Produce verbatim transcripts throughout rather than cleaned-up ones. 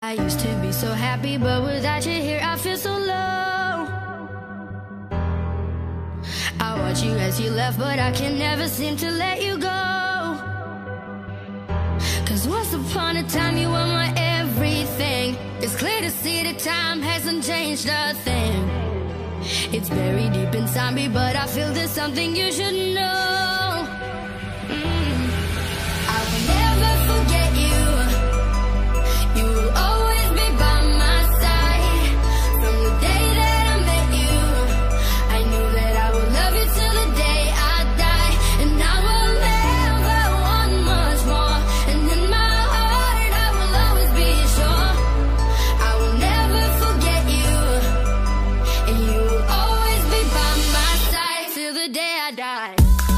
I used to be so happy, but without you here I feel so low. I watch you as you left, but I can never seem to let you go. Cause once upon a time you were my everything. It's clear to see that time hasn't changed a thing. It's buried deep inside me, but I feel there's something you should know. mm. I will never forget you. You will always be by my side. From the day that I met you, I knew that I would love you till the day I die. And I will never want much more. And in my heart I will always be sure I will never forget you. And you will always be by my side till the day I die.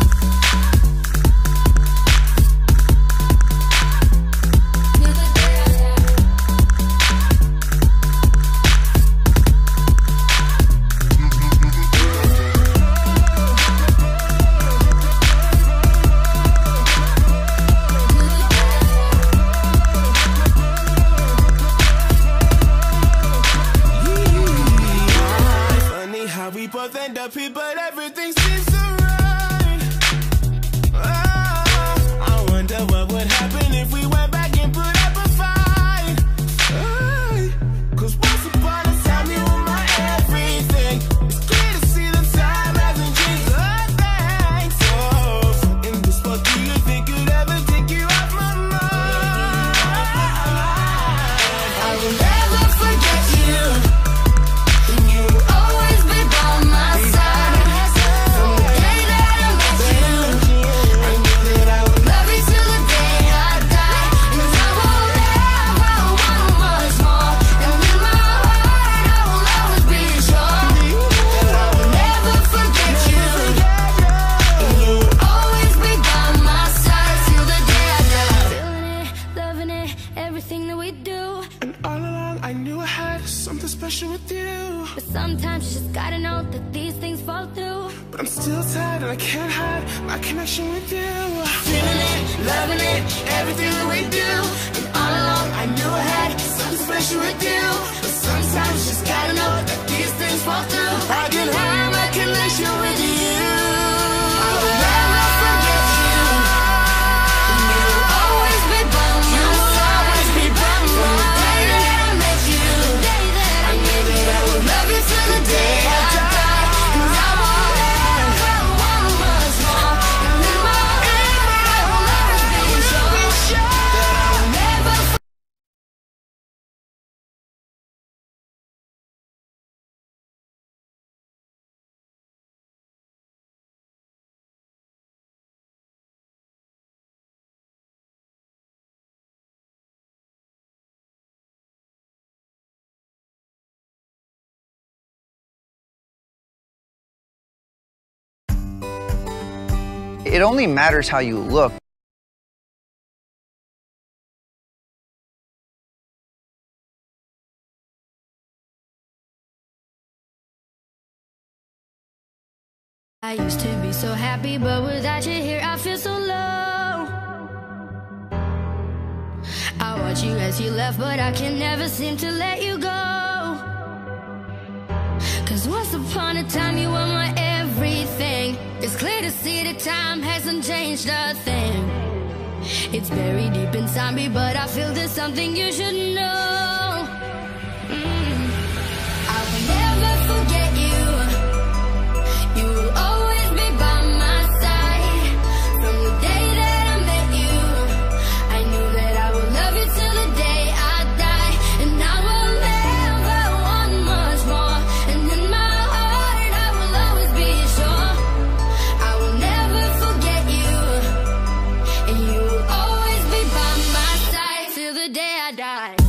We both end up here, but everything seems so right. Oh, I wonder what would happen if we went back and put up a fight. Hey, cause once upon a time you were my everything. It's clear to see that time hasn't changed a thing. So, in this world, do you think you'd ever take you off my mind? I will never forget you. You'll always be by my side. From the day that I met you, I knew that I would love you till the day I die. And I will never want much more. And in my heart I will always be sure that I will never forget you. And you'll always be by my side till the day I die. Feeling it, loving it, everything that we do. And all along I knew I had something special with you. But sometimes you just gotta know that these things fall through. But I'm still tired and I can't hide my connection with you. Feeling it, loving it, everything that we do. And all along I knew I had something special with you. But sometimes you just gotta know that these things fall through. I can hide my connection with you. I will never forget you. And you'll always be by my side. Always be by my side. From the day that I met you, I knew that I would love you till the day I die. And I will never want much more. And in my heart I will always be sure that I will never forget. It only matters how you look. I used to be so happy, but without you here I feel so low. I watch you as you left, but I can never seem to let you go. Cause once upon a time you were my everything. It's clear to see that time hasn't changed a thing. It's buried deep inside me, but I feel there's something you should know. mm. I will never forget you. You will always be by my side. From the day that I met you, I knew that I would love you till the day I die. And I will never want much more. And in my heart I will always be sure I will never forget you. And you will always be by my side till the day I die.